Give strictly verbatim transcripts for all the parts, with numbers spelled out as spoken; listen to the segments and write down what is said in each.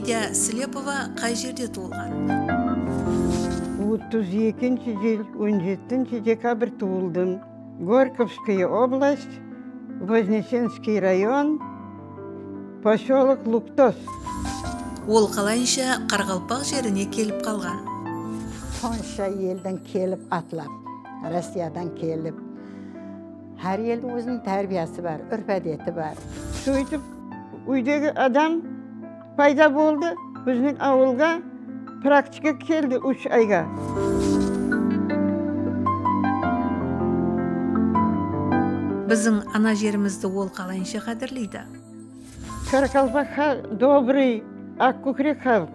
Лидия Слепова қай жерде туылған? отуз экинчи жыл он жетинчи декабрь туылдым. Горьковская область, Вознесенский район, поселок Луктос. Ол қалайынша Қарақалпақ жеріне келіп қалған? Сонша елден келіп атлап, Россиядан келіп. Her елдің өзінің тәрбиясы бар, үрп-әдеті бар. Сөйтіп, үйдегі адам пайда болды, біздің ауылға практика келді үш айға. Біздің ана жерімізді ол қалайынша қадірлейді? Қарақалпақ добрый, ақкөкірек халық.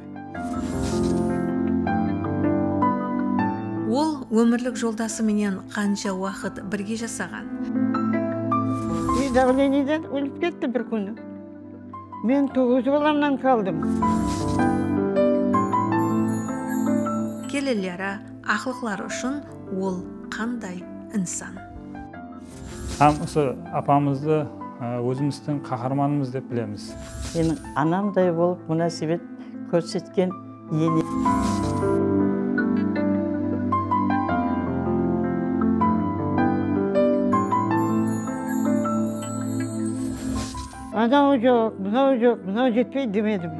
Ол өмірлік жолдасы менен қанша уақыт бірге жасаған? И давлениеден өліп кетті бір күні. Мен тоғыз баламнан қалдым. Келелері, ақылықлары үшін ол қандай инсан? Һәм осы апамызды өзіміздің қаһарманымыз деп білеміз. Менің анамдай болып мөнәсебет көрсеткен ене. Анау жоқ, мынау жоқ, мынау жетпейді демедім.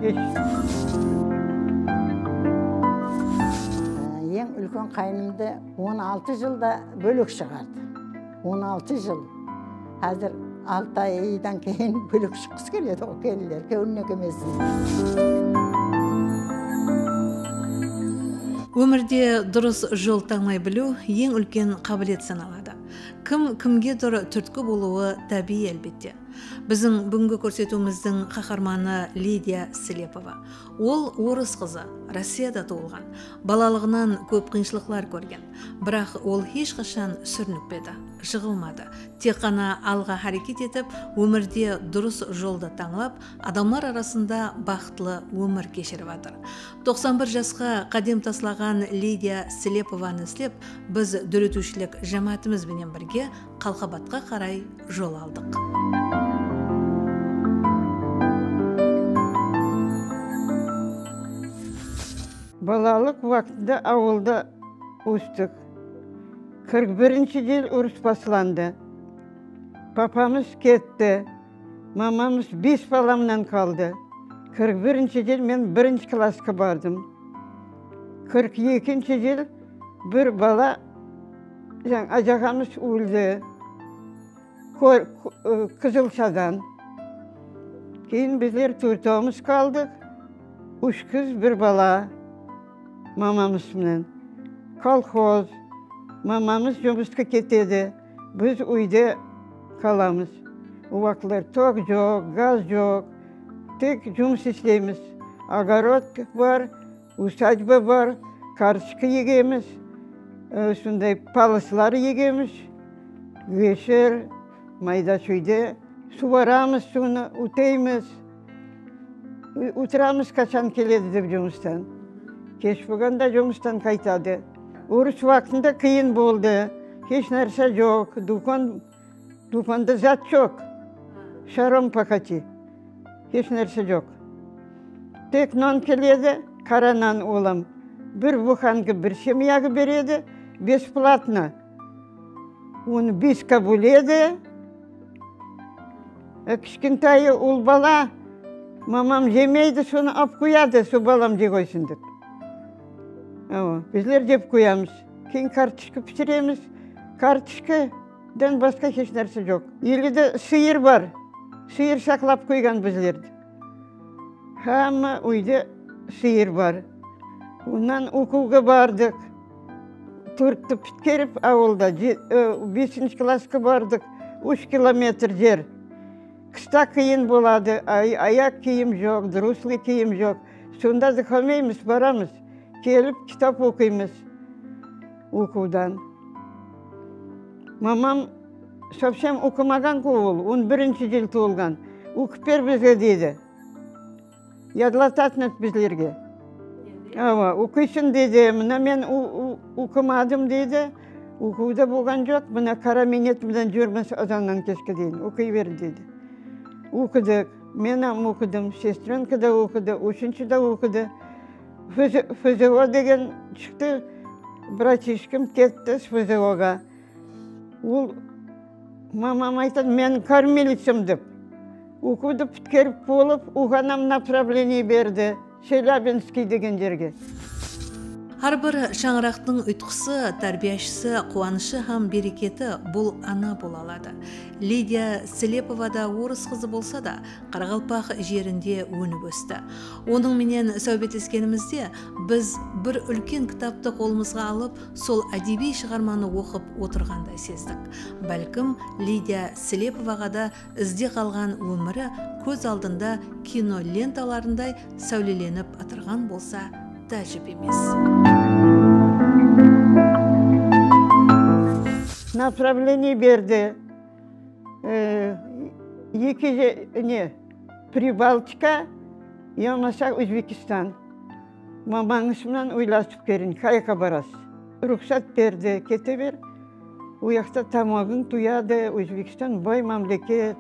Ең үлкен қайнымды он алты жылда бөлек шығарды. он алты жыл. Қазір алты айдан кейін бөлек шыққысы келеді о келілер, кеуіне кемесін. Өмірде дұрыс жол таңмай білу ең үлкен қабілет саналады. Кім кімге дұры түрткі болуы табиғи әлбетте. Біздің бүгінгі көрсетуіміздің қаһарманы Лидия Слепова. Ол орыс қызы, Россияда туылған. Балалығынан көп қиыншылықтар көрген. Бірақ ол ешқашан сүрінікпеді, жығылмады. Тек қана алға харекет етіп, өмірде дұрыс жолды таңлап, адамдар арасында бақытлы өмір кешіріп жатыр. тоқсан бір жасқа қадем таслаған Лидия Слепованы іздеп, біз дүретушілік жамаатымызбенен бірге Қалқабатқа қарай жол алдық. Балалық уақытында ауылда өстік. қырық бірінші жыл ұрыс басыланды. Папамыз кетті. Мамамыз бес баламнан қалды. қырық бірінші жыл мен бірінші классқа бардым. қырық екінші жыл бір бала ажағамыз өлді. Қызылшадан. Кейін біздер төртеуміз қалдық. Үш қыз бір бала. Мамамызмен. Колхоз. Мамамыз жұмысқа кетеді. Біз үйде қаламыз. Уақытлар ток жоқ, газ жоқ. Тек жұмыс істейміз. Огород бар, усадьба бар, карточка егеміз. Сондай палыслар егеміз. Вечер, майда шүйде суарамыз, суны утейміз. Утырамыз қашан келеді деп жұмыстан. Кеш болғанда жұмыстан қайтады. Ұрыс уақытында қиын болды. Еш нәрсе жоқ. Дүканда зат жоқ. Шаром пақати. Еш нәрсе жоқ. Тек нан келеді, қара нан олам. Бір буханка бір семьяға береді, бесплатно. Оны бесқа бөледі. Кішкентайы ол бала, мамам жемейді, соны ап қояды, со балам же қойсын деп. Біздер жеп қоямыз. Кейін карточка пісіреміз. Карточкадан басқа еш нәрсе жоқ. Еліде сиыр бар. Сиыр сақлап қойған біздерді. Хамма үйде сиыр бар. Онан оқуға бардық. Төртті біткеріп ауылда. Бесінші классқа бардық. Үш километр жер. Қыста қиын болады. Аяқ киім жоқ, дұрыслы киім жоқ. Сонда да қалмаймыз, барамыз. Келіп, кітап оқимыз. Оқудан. Мамам совсем оқымаған қол, он бірінші жыл туылған. Оқып бер бізге дейді. Ядлататын біздерге. Оқисын дейді, мына мен оқымадым дейді. Оқуда болған жоқ, мына қара минетімден жүрміз азаннан кешке дейін. Оқи бер дейді. Оқыдық. Мен оқыдым, сестренка да оқыды, үшінші да оқыды. ФЗО деген шықты, братишкам кетті ФЗО-ға. Ол мамам айтады, мен кормилицем деп. Оқуды біткеріп болып, оғанам направление берді, Челябинский деген жерге. Әрбір шаңырақтың ұйтқысы, тәрбиешісі, қуанышы һәм берекеті бұл ана бола алады. Лидия Слепова да орыс қызы болса да, Қарақалпақ жерінде өніп өсті. Оның менен сәубеттескенімізде біз бір үлкен кітапты қолымызға алып, сол әдеби шығарманы оқып отырғандай сездік. Бәлкім, Лидия Слеповаға да ізде қалған өмірі көз алдында кино ленталарындай сәулеленіп атырған болса тәжіп емес. Направление берді. Екі не, Прибалтика, ямаса Өзбекистан. Мамаңысымнан ойласып керін, қайқа барас. Рұқсат берді, кете бер. Уяқта тамағын туяды, Өзбекистан бай мамлекет,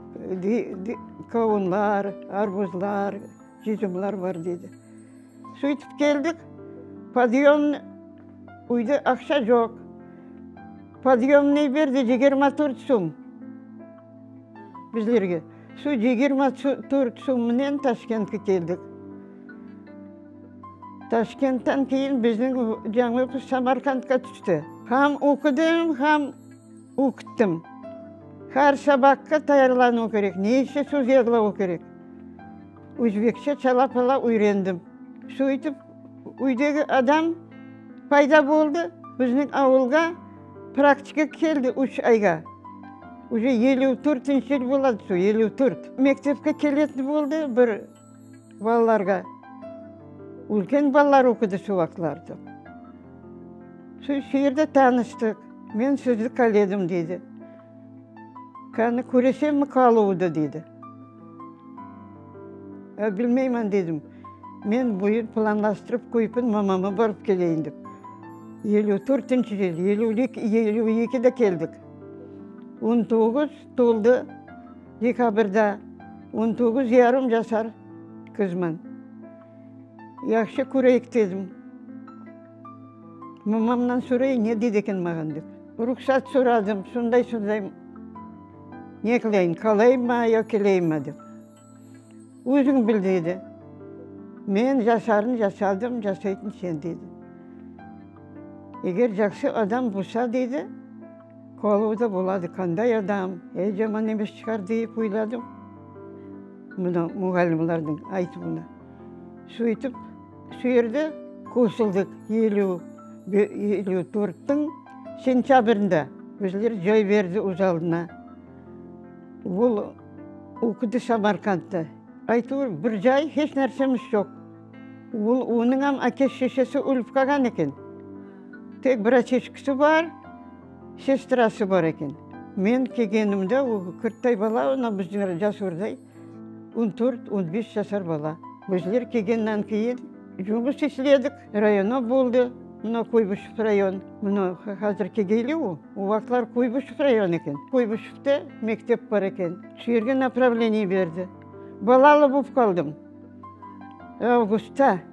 кауынлар, арбузлар, жезімлар бар деді. Сөйтіп келдік, подъем үйде ақша жоқ. Подъемный берді жиырма төрт сом біздерге. Су жиырма төрт соммен Ташкентке келдік. Ташкенттен кейін біздің жаңа Самарқандқа түсті. Хам оқыдым, хам оқыттым. Har sabаққа таярлану керек, неше сөз ерлау керек. Өзбекше чала-пала үйрендім. Сөйтіп, үйдегі адам пайда болды, біздің ауылға практика келді үш айға. Уже елу төртінші жыл болады, су елу төрт. Мектепке келетін болды бір балаларға. Үлкен балалар оқыды сол вақытларды. Сол жерде таныстық. Мен сізді қаледім дейді. Кәні көресем ме қалуды дейді. Білмеймін дедім. Мен бұйын планластырып қойыпын, мамама барып келейін деп. елу төртінші жыл, елу екіде келдік. он тоғыз толды декабрда, он тоғыз ярым жасар қызман. Яқшы көрейік дедім. Мамамнан сұрай, не дейді екен маған деп. Рұқсат сұрадым, сондай-сондай не қылайын, қалайын ма, я келейін ма деп. Өзің біл дейді. Мен жасарын жасадым, жасайтын сен дейді. Егер жақсы адам болса дейді, қолуда болады, қандай адам, әй жаман емес шығар deyip ойладым. Мұны мұғалімлердің айтуына. Сөйтіп, сөйерді қосылдық елу төрттің сентябрында. Өзілер жай берді өз алдына. Ол оқыды Самарқандта. Айтуыр, бір жай хеш нәрсеміз жоқ. Ол оның ам әке шешесі өліп қалған екен. Тек братишкасы бар, сестрасы бар екен. Мен келгенімде, күрттай бала, оны біздің жас ордай, он төрт он бес жасар бала. Біздер келгеннен кейін жұмыс істедік, района болды, мұна Қойбышев район. Мұна қазір келгейлі о, уақытлар Қойбышев район екен. Қойбышевте мектеп бар екен. Шерге направление берді. Балалы болып қалдым. Августта,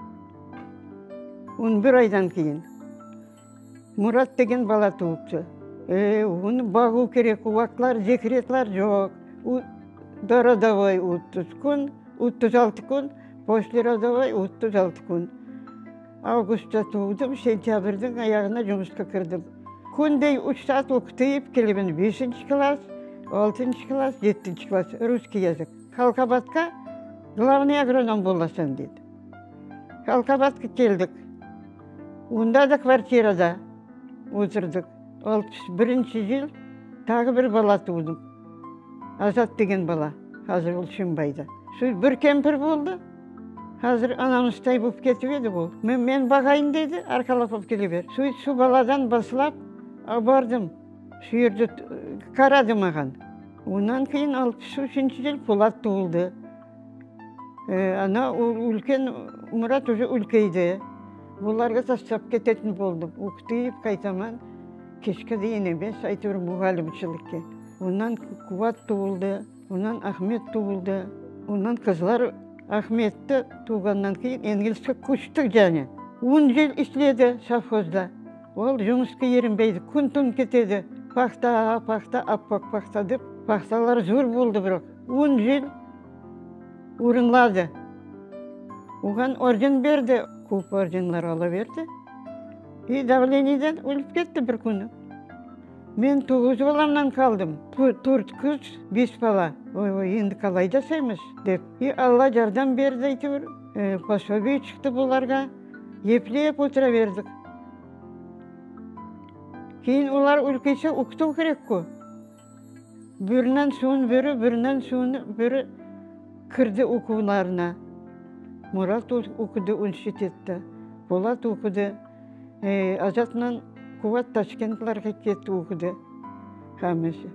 он бір айдан кейін. Мұрат деген бала туыпты. Оны бағу керек, уақытлар, декретлар жоқ. Родовой отыз күн, отыз алты күн, после родовой отыз алты күн. Августта туылдым, сентябрьдің аяғына жұмысқа кірдім. Күндей үш саат оқытып келемін, бесінші класс, алтыншы класс, жетінші класс, русский язык. Халқабатқа главный агроном боласың дейді. Халқабатқа келдік. Онда да квартирада отырдық. алпыс бірінші жыл тағы бір бала тудым. Азат деген бала, қазір ол Шымбайда. Сөй бір кемпір болды. Қазір анамыздай болып кетіп еді бұл. Мен бағайын деді, арқалап болып келе бер. Сөй су баладан басылап, бардым. Сүйерді қарады маған. Онан кейін алпыс үшінші жыл Полат туылды. Ана үлкен Мұрат уже үлкейді. Бұларға тастап кететін болдым. Оқытып қайтаман. Кешке дейін емес, әйтеуір мұғалімшілікке. Онан Қуат туылды. Ondan Ахмет туылды. Ondan kızlar Ахметті туғаннан кейін Энгельске көштік және. он жыл işledi совхозда. Ол жұмысқа ерінбейді, күн-түн кетеді. Пахта, пахта, аппақ пахта деп. Пахталар зор болды бірақ. он жыл орынлады. Оған орден берді, көп орденлар ала берді. И давлениеден өліп кетті бір күні. Мен тоғыз баламнан қалдым. Төрт қыз, бес бала. Ой-ой, енді қалай жасаймыз деп. И Алла жардам берді әйтеуір. Пособие шықты бұларға. Еплеп отыра бердік. Кейін олар өлкесе оқыту керек қой. Бірінен соң бірі, бірінен соң бірі кірді оқуларына. Мұрат оқыды университетті. Болат оқыды. Азатынан Куват Ташкентларға кетті оқыды. Хамесі.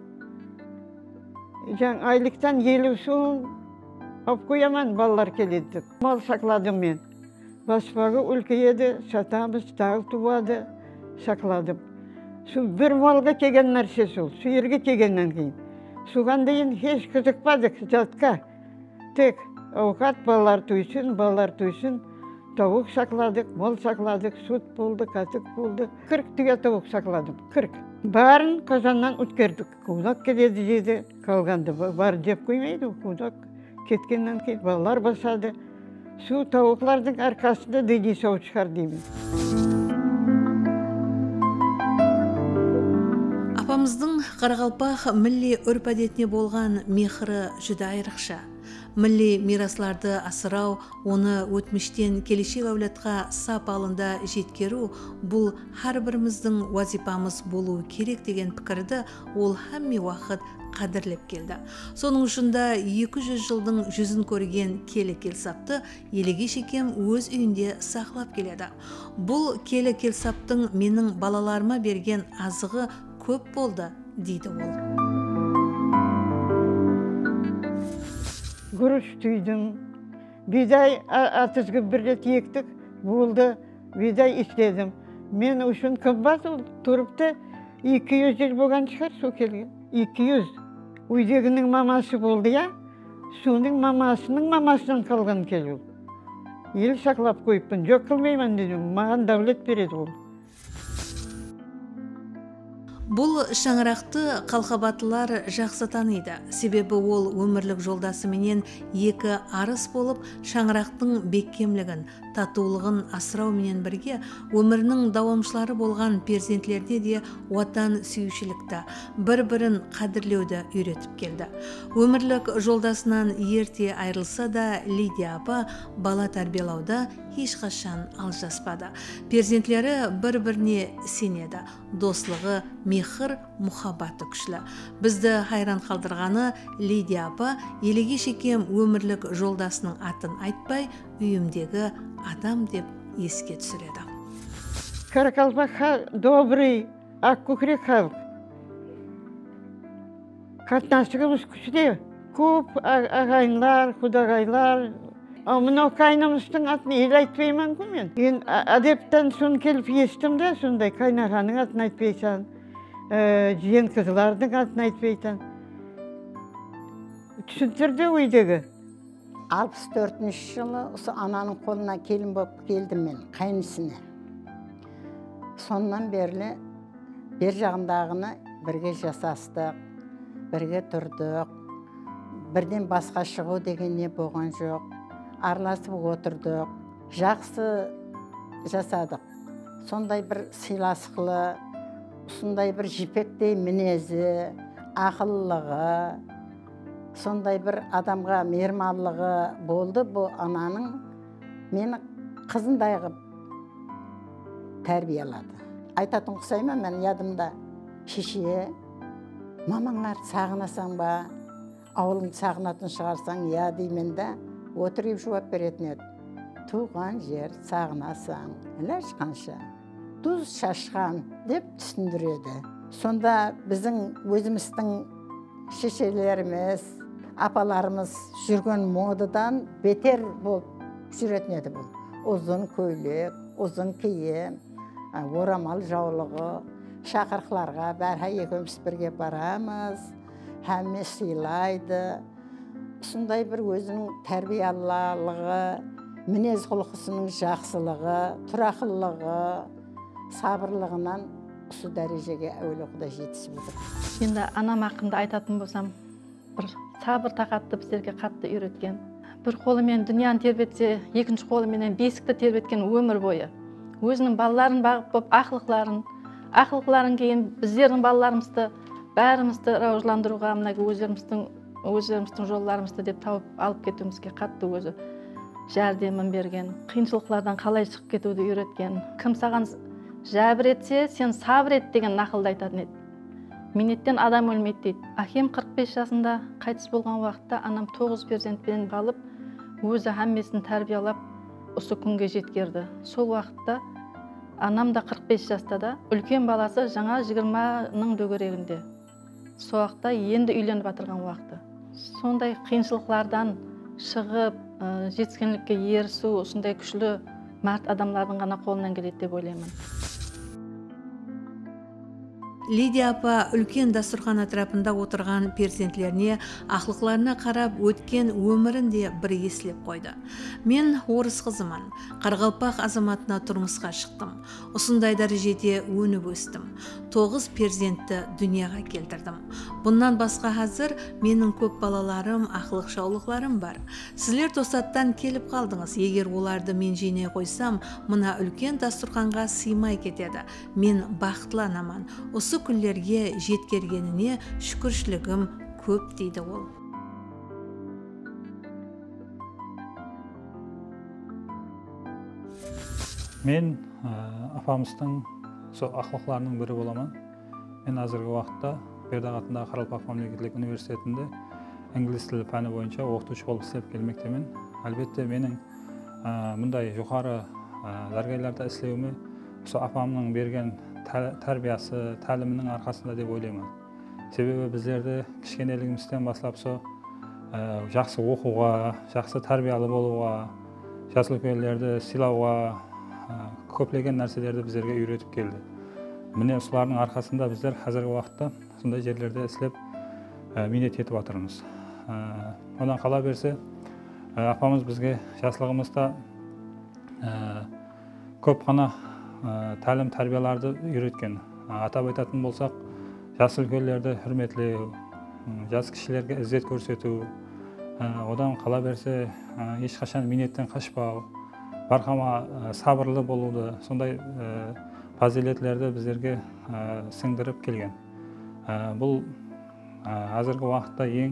Жаң айлықтан елу соң алып қояман балалар келеді. Мал сақладым мен. Баспағы өлкейеді, сатамыз, тағы туады, сақладым. Су бір малға кеген нәрсе сол, сүйерге кегеннен кейін. Суған дейін еш қызықпадық жатқа. Тек ауқат балалар түйсін, балалар түйсін. Тауық сақладық, мал сақладық, сүт болды, қатық болды. Қырық түге тауық сақладым, қырық. Барын қазаннан өткердік. Қудақ келеді жеді, қалғанды. Бар жеп қоймайды, қудақ кеткеннен кейін балалар басады. Су тауықлардың арқасында деді сау шығар деймін. Апамыздың Қарақалпақ милли өрп әдетіне болған мехірі жүдә айрықша. Милли мирасларды асырау, оны өтміштен келешек әулетқа сап алында жеткеру, бұл har біріміздің вазипамыз болуы керек деген пікірді ол әмме уақыт қадірлеп келді. Соның ұшында екі жүз жылдың жүзін көрген келі келсапты елеге шекем өз үйінде сақлап келеді. Бұл келі келсаптың менің балаларыма берген азығы көп болды, дейді ол. Күріш түйдім, бидай атызғы бір рет ектік, болды, бидай істедім. Мен үшін қымбат тұрыпты, екі жүз жыл болған шығар сол келген. екі жүз. Үйдегінің мамасы болды, я? Соның мамасының мамасынан қалған келу. Ел сақлап қойыппын, жоқ қылмаймын дедім, маған дәулет береді ол. Бұл шаңырақты қалқабатылар жақсы таниды. Себебі ол өмірлік жолдасы менен екі арыс болып, шаңырақтың беккемлігін, татулығын асырау менен бірге өмірінің дауамшылары болған перзентлеріне де отан сүйушілікті, бір-бірін қадірлеуді үйретіп келді. Өмірлік жолдасынан ерте айрылса да Лидия апа бала тәрбиелауда ешқашан алжаспады. Перзентлері бір-біріне сенеді. Дослығы, мехір, мұхаббаты күшлі. Бізді хайран қалдырғаны Лидия апа елеге шекем өмірлік жолдасының атын айтпай, үйімдегі адам деп еске түсіреді. Қарақалпақ добрый, ақкөкірек халық. Қатынастығымыз күшті. Көп ағайынлар, құдағайлар. Мынау қайнамыздың атын ел айтпаймын ғой мен. Мен әдептен соң келіп естім де, сондай қайнағаның атын айтпайсан, жиен қызлардың атын айтпайсан. Түсінтірді өйдегі. алпыс төртінші жылы осы ананың қолына келін болып келдім мен, қайнысына. Соннан берлі бер жағындағыны бірге жасастық, бірге тұрдық. Бірден басқа шығу деген не болған жоқ. Араласып отырдық, жақсы жасадық. Сондай бір сыйластықлы, сондай бір жіпектей мінезі, ақыллығы, сондай бір адамға мейірмандылығы болды. Бұл ананың мені қызындай қылып тәрбиеледі. Айтатын құсаймын мен ядымда, шеше, мамаңларды сағынасаң ба, ауылыңды сағынатын шығарсаң, я деймін да, отырып жауап беретін еді. Туған жер сағынасаң, іләш қанша, тұз шашқан деп түсіндіреді. Сонда біздің өзіміздің шешелеріміз, апаларымыз жүрген модадан бетер болып жүретін еді бұл. Ұзын көйлек, ұзын киім, орамал жаулығы, шақырқыларға бәрі екеуміз бірге барамыз. әмме сыйлайды. Сондай бір өзінің тәрбиялылығы, мінез құлқысының жақсылығы, тұрақылығы, сабырлығынан осы дәрежеге әуелі Құдай жетісіп отыр. Енді анам ақында айтатын болсам, бір сабыр тақатты біздерге қатты үйреткен. Бір қолымен дүнияны тербетсе, екінші қолымен бесікті тербеткен өмір бойы. Өзінің балаларын бағып болып, ақылықларын, ақылықларын кейін біздердің балаларымызды, бәрімізді раужландыруға, мынағы өздеріміздің, өздеріміздің жолларымызды деп тауып алып кетуімізге қатты өзі жәрдемін берген. Қиыншылықтардан қалай шығып кетуді үйреткен. Кім саған жәбір етсе, сен сабыр ет деген нақылды айтатын еді. Минеттен адам өлмейді дейді. Әкем қырық бес жасында қайтыс болған уақытта анам тоғыз перзентпен қалып, өзі әммесін тәрбиелап, осы күнге жеткерді. Сол уақытта анам да қырық бес жаста да, үлкен баласы жаңа жиырманың дөңгелегінде. Сол уақытта енді үйленіп жатырған уақыты. Сондай қиыншылықтардан шығып, жетістікке ерісу, осындай күшлі мәрт адамдардың ғана қолынан келеді деп ойлаймын. Лидия апа үлкен дастархан атрапында отырған перзентлеріне ақлықларына қарап өткен өмірін де бір еслеп қойды. Мен орыс қызымын, Қарақалпақ азаматына тұрмысқа шықтым. Осындай дәрежеде өніп өстім. Тоғыз перзентті дүнияға келтірдім. Бұнан басқа қазір менің көп балаларым, ақылық шаулықларым бар. Сіздер тосаттан келіп қалдыңыз. Егер оларды мен жинай қойсам, мына үлкен дастарханға сыймай кетеді. Мен бақытланамын. Осы күндерге жеткергеніне шүкіршілігім көп дейді ол. Мен апамыздың сол ақылықларының бірі боламын. Мен қазіргі уақытта Бердақ атындағы Қарақалпақ мемлекеттік университетінде инглиз тілі пәні бойынша оқытушы болып істеп келмектемін. Әлбетте менің мұндай жоғары дәрежелерде істеуіме осы апамның берген тәрбиясы, тәлімінің арқасында деп ойлаймын. Себебі біздерді кішкенелігімізден бастап со жақсы оқуға, жақсы тәрбиялы болуға, жас үлкендерді сыйлауға, көптеген нәрселерді біздерге үйретіп келді. Міне осылардың арқасында біздер қазіргі уақытта сондай жерлерде істеп минет етіп жатырмыз. Одан қала берсе, апамыз бізге жаслығымызда көп қана тәлім тәрбияларды үйреткен. Атап айтатын болсақ, жас үлкендерді хүрметлеу, жас кішілерге ізет көрсету, одан қала берсе, ешқашан минеттен қашпау, барқама сабырлы болуды, сондай фазилетлерді біздерге сіңдіріп келген. Бұл қазіргі уақытта ең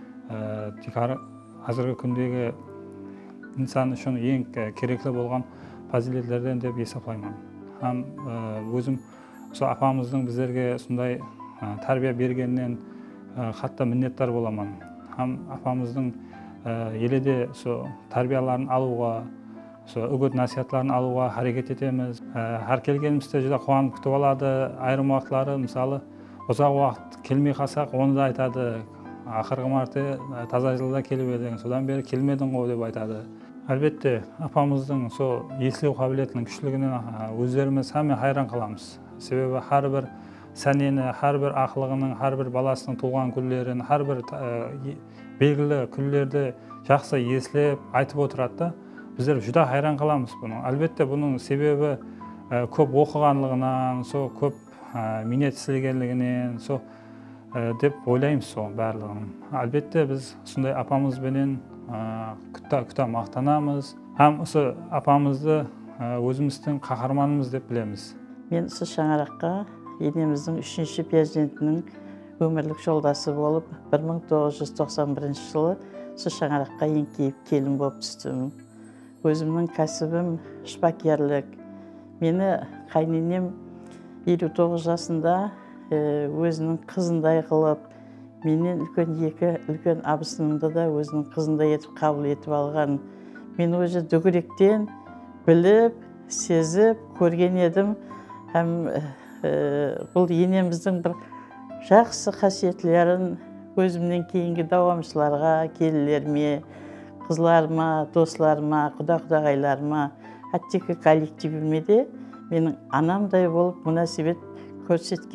қазіргі күндегі инсан үшін ең керекті болған фазилетлерден деп есептеймін. Һәм өзім сол апамыздың біздерге сондай тәрбие бергеннен қатты міннеттар боламын. Һәм апамыздың еледе сол тәрбияларын алуға, сол үгіт насихаттарын алуға харекет етеміз. Әр келгенімізде жүзі қуанып күтіп алады. Айрым уақытлары, мысалы, ұзақ уақыт келмей қалсақ, оны да айтады. Ақырғы марте таза жылда келіп едің, содан бері келмедің ғой деп айтады. Әлбетте, апамыздың сол еслеу қабілетінің күштілігінен өздеріміз әме хайран қаламыз. Себебі әрбір сәнені, әрбір ақылығының, әрбір баласының туған күндерін, әрбір белгілі күндерді жақсы еслеп айтып отырады. Біздер жүдә хайран қаламыз бұның. Әлбетте, бұның себебі көп оқығанлығынан, сол көп минет істегенлігінен, сол деп ойлаймыз сол барлығын. Әлбетте, біз сондай апамызбенен күтә мақтанамыз. Һәм осы апамызды өзіміздің қаһарманымыз деп білеміз. Мен осы шаңыраққа енеміздің үшінші перзентінің өмірлік жолдасы болып, бір мың тоғыз жүз тоқсан бірінші жылы осы шаңыраққа еңкейіп келін болып түстім. Өзімнің кәсібім шпакерлік. Мені қайненем елу тоғыз жасында өзінің қызындай қылып, менен үлкен екі үлкен абысынымды да өзінің қызындай етіп қабыл етіп алған. Мен өзі дүгіректен біліп, сезіп, көрген едім. Һәм бұл енеміздің бір жақсы қасиетлерін өзімнен кейінгі давамшыларға, келілеріме, қызларыма, достарыма, құда-құдағайларыма, әттекі коллективіме де менің анамдай болып мұнасибет көрсеткен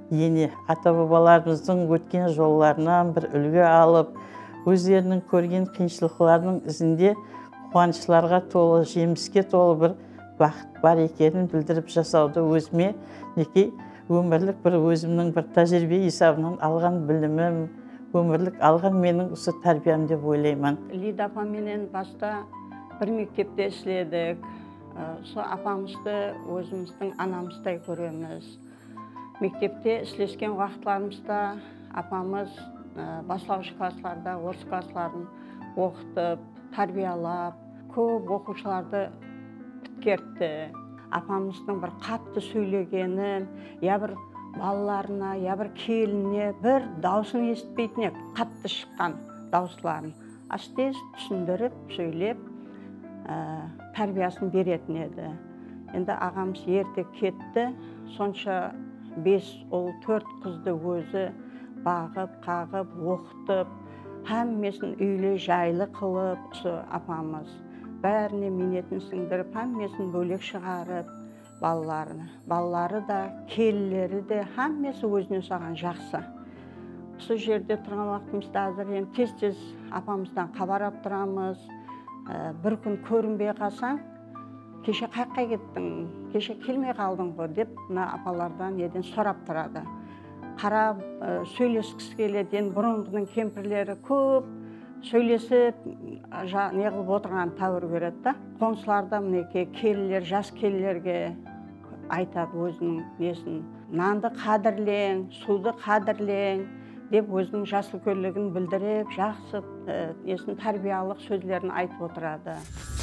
ене ата бабаларымыздың өткен жолларынан бір үлгі алып, өздерінің көрген қиыншылықтарының ізінде қуанышларға толы, жеміске толы бір бақыт бар екенін білдіріп жасауды өзіме неке өмірлік бір өзімнің бір тәжірибе есабынан алған білімім, өмірлік алған менің осы тәрбием деп ойлаймын. Лида апаменен баста бір мектепте іследік. Сол апамызды өзіміздің анамыздай көреміз. Мектепте іслескен уақытларымызда апамыз бастауыш классларда орыс классларын оқытып, тәрбиялап, көп оқушыларды біткертті. Апамыздың бір қатты сөйлегенін, я бір балаларына, я бір келініне бір даусын естпейтіне қатты шыққан дауысларын аштез түсіндіріп, сөйлеп, тәрбиясын беретін еді. Енді ағамыз ерте кетті, сонша бес ұл, төрт қызды өзі бағып, қағып, оқытып, әммесін үйлі жайлы қылып, апамыз бәріне минетін сіңдіріп, әммесін бөлек шығарып, балаларына. Балалары да, келілері де, әммесі өзіне саған жақсы. Осы жерде тұрған уақытымызда азыр, енді тез-тез апамыздан хабарап тұрамыз. Бір күн көрінбей қалсаң, кеше қайыққа кеттің, кеше келмей қалдың ғой деп, мына апалардан еден сұрап тұрады. Қарап, сөйлескісі келеді, енді бұрынғының кемпірлері көп сөйлесіп, не қылып отырған тәуір береді да. Қоншыларда мінеке келілер, жас келілерге айтады өзінің несін. Нанды қадірлең, суды қадірлең деп өзінің жас үлкендігін білдіріп, жақсы несін тәрбиялық сөздерін айтып отырады.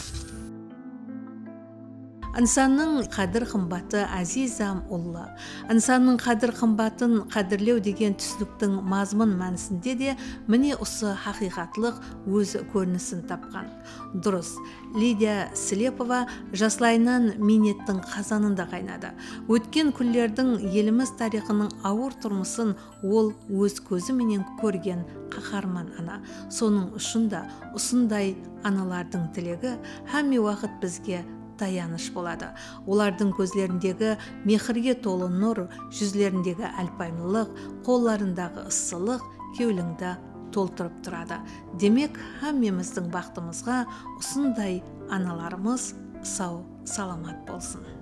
Инсанның қадір қымбаты азизам ұлы. Инсанның қадір қымбатын қадірлеу деген түсініктің мазмұн мәнісінде де міне осы хақиқатлық өз көрінісін тапқан. Дұрыс, Лидия Слепова жаслайынан минеттің қазанында қайнады. Өткен күндердің еліміз тарихының ауыр тұрмысын ол өз көзіменен көрген қаһарман ана. Соның ұшында осындай аналардың тілегі һәм уақыт бізге таяныш болады. Олардың көзлеріндегі мехірге толы нұр, жүзлеріндегі әлпаймлылық, қолларындағы ысылық кеуліңді толтырып тұрады. Демек, әммеміздің бақтымызға осындай аналарымыз сау, саламат болсын.